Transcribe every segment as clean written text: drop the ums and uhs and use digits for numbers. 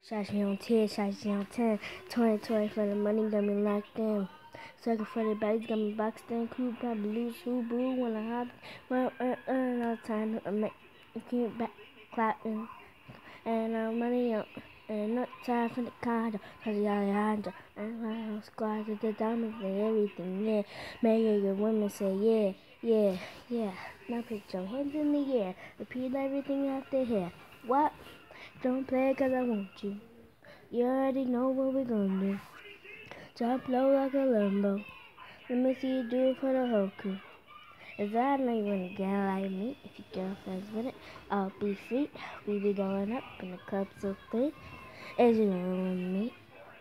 Shotty on 10, shotty on 10. 20 for the money, got me locked in. Sucker for the bags, got me boxed in. Cool, probably lose, who boo when I hop. Well, all time to make keep back clapping. And money up. And not time for the condo. Cause Alejandro. And my whole squad with the diamonds and everything, yeah. Make a good woman say, yeah, yeah, yeah. Now put your hands in the air. Repeat everything after here. What? Don't play cause I want you. You already know what we're gonna do. Drop low like a Lambo. Let me see you do it for the whole crew. Is that know you wanna get like me? If your girlfriend's with it, I'll be free. We be going up in the club so clean. Is you with me?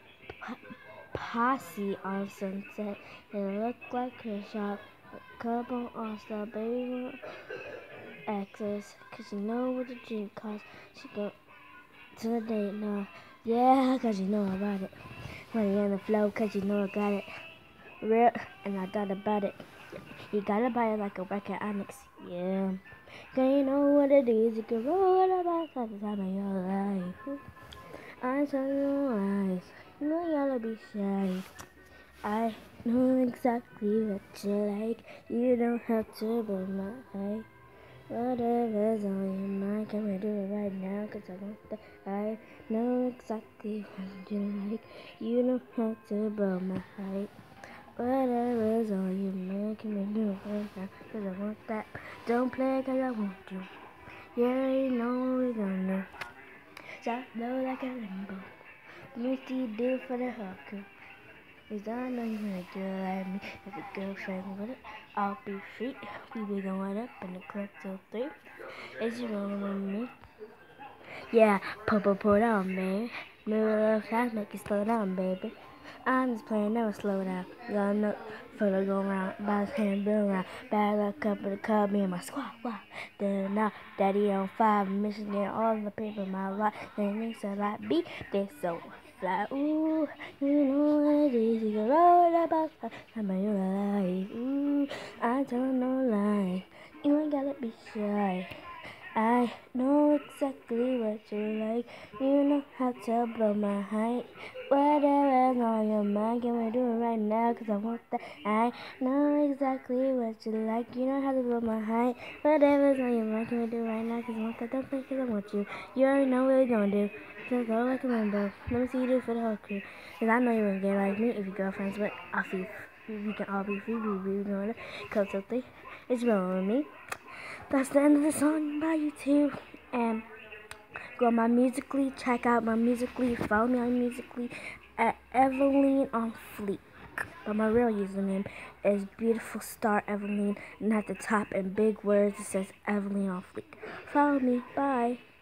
Posse on Sunset. It look like a shop. A couple all-star baby access. Cause you know what the drink costs. She go to the date now. Yeah, cause you know about it. Money on the flow, cause you know I got it. Real, and I thought about it. You gotta buy it like a record Onyx. Yeah. Cause you know what it is. You can roll it about at the time of your life. I tell you lies. You know you gotta be shy. I know exactly what you like. You don't have to be my height. Whatever's on your mind, can we do it right now? Cause I want that. I know exactly what you like. You don't have to blow my height. Whatever's on your mind, can we do it right now? Cause I want that. Don't play cause I want you. You already know what we're gonna do. Shot low like a Lambo. Let me see you do it for the hooker. Cause I know you wanna do it like me. If a girlfriend with it, I'll be free. We be going up in the club till 3. Is you rolling with me? Yeah, pull down, baby. Move a little fast, make it slow down, baby. I'm just playing, never slow down. Got no further go around, bounce hand bill around. Bad luck up in the club, me and my squad. Wow. Then now, daddy on 5, Michigan, all the paper, my life. Then they said like beat, they so fly. Ooh, you know what it is, you can roll that box, I'm in your life. Ooh, I tell no lie, you ain't gotta be shy. I know exactly what you like. You know how to blow my height. Whatever's on your mind, can we do it right now? Cause I want that. I know exactly what you like. You know how to blow my height. Whatever's on your mind, can we do it right now? Cause I want that. Don't play cause I want you. You already know what we're gonna do. So go like a Lambo. Let me see you do it for the whole crew. Cause I know you wouldn't get like me if your girlfriend's with. I'll see. We can all be free. We be going to Club till 3. It's rolling with me. That's the end of the song by YouTube. And go on my Musically, check out my Musically, follow me on Musically at Eveline on Fleek. But my real username is Beautiful Star Eveline, and at the top in big words it says Eveline on Fleek. Follow me, bye.